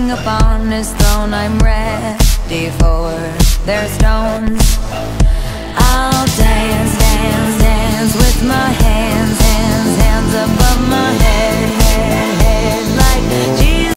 king upon his throne. I'm ready for their stones. I'll dance